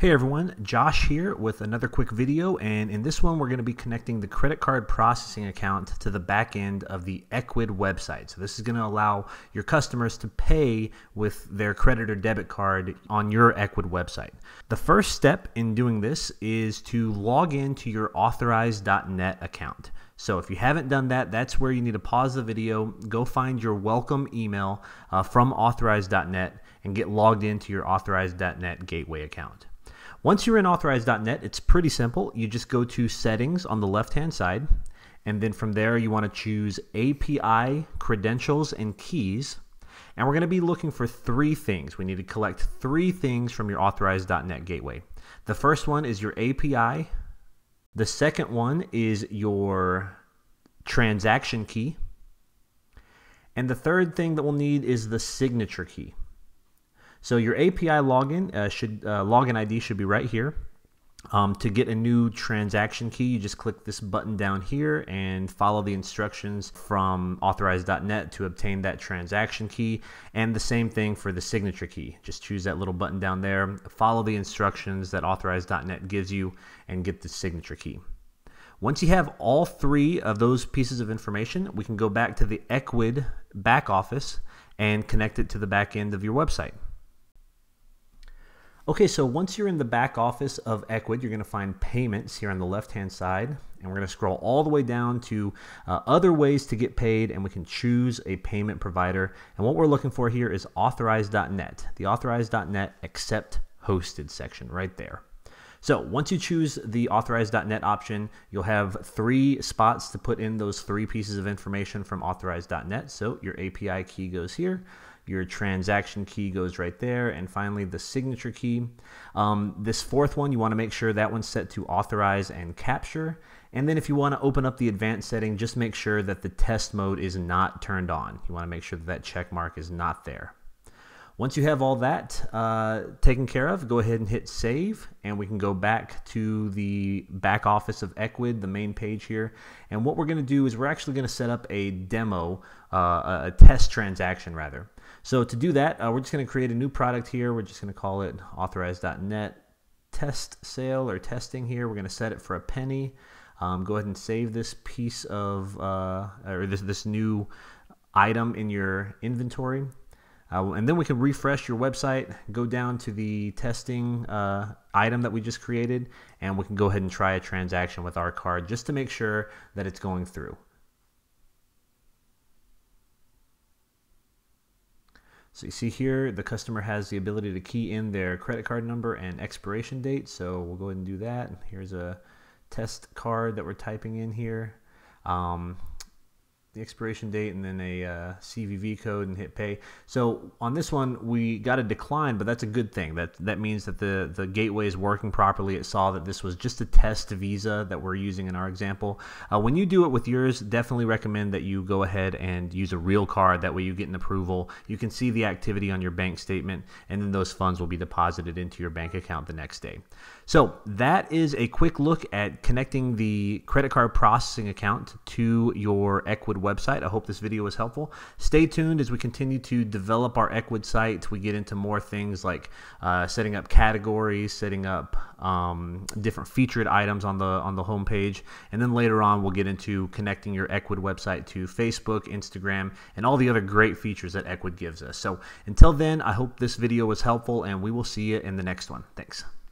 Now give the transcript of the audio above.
Hey everyone, Josh here with another quick video, and in this one we're going to be connecting the credit card processing account to the back end of the Ecwid website. So this is going to allow your customers to pay with their credit or debit card on your Ecwid website. The first step in doing this is to log into your authorized.net account. So if you haven't done that, that's where you need to pause the video, go find your welcome email from authorized.net and get logged into your authorized.net gateway account. Once you're in authorized.net, it's pretty simple. You just go to settings on the left-hand side, and then from there you want to choose API, credentials, and keys. And we're going to be looking for three things. We need to collect three things from your authorized.net gateway. The first one is your API. The second one is your transaction key. And the third thing that we'll need is the signature key. So your API login login ID should be right here. To get a new transaction key, you just click this button down here and follow the instructions from authorized.net to obtain that transaction key. And the same thing for the signature key. Just choose that little button down there, follow the instructions that authorized.net gives you, and get the signature key. Once you have all three of those pieces of information, we can go back to the Ecwid back office and connect it to the back end of your website. Okay, so once you're in the back office of Ecwid, you're going to find payments here on the left-hand side, and we're going to scroll all the way down to other ways to get paid, and we can choose a payment provider. And what we're looking for here is authorized.net, the authorized.net accept hosted section right there. So once you choose the authorized.net option, you'll have three spots to put in those three pieces of information from authorized.net. So your API key goes here, your transaction key goes right there, and finally the signature key. This fourth one, you want to make sure that one's set to authorize and capture. And then if you want to open up the advanced setting, just make sure that the test mode is not turned on. You want to make sure that that check mark is not there. Once you have all that taken care of, go ahead and hit save, and we can go back to the back office of Ecwid, the main page here. And what we're going to do is we're actually going to set up a demo, a test transaction rather. So to do that, we're just going to create a new product here. We're just going to call it authorized.net test sale or testing here. We're going to set it for a penny. Go ahead and save this piece of, or this new item in your inventory. And then we can refresh your website, go down to the testing item that we just created, and we can go ahead and try a transaction with our card just to make sure that it's going through. So you see here, the customer has the ability to key in their credit card number and expiration date. So we'll go ahead and do that. Here's a test card that we're typing in here. The expiration date and then a CVV code and hit pay. So on this one we got a decline, but that's a good thing. That means that the gateway is working properly. It saw that this was just a test visa that we're using in our example. When you do it with yours, definitely recommend that you go ahead and use a real card. That way you get an approval. You can see the activity on your bank statement, and then those funds will be deposited into your bank account the next day. So that is a quick look at connecting the credit card processing account to your Ecwid website. I hope this video was helpful. Stay tuned as we continue to develop our Ecwid site. We get into more things like setting up categories, setting up different featured items on the home page, and then later on we'll get into connecting your Ecwid website to Facebook, Instagram, and all the other great features that Ecwid gives us. So until then, I hope this video was helpful, and we will see you in the next one. Thanks.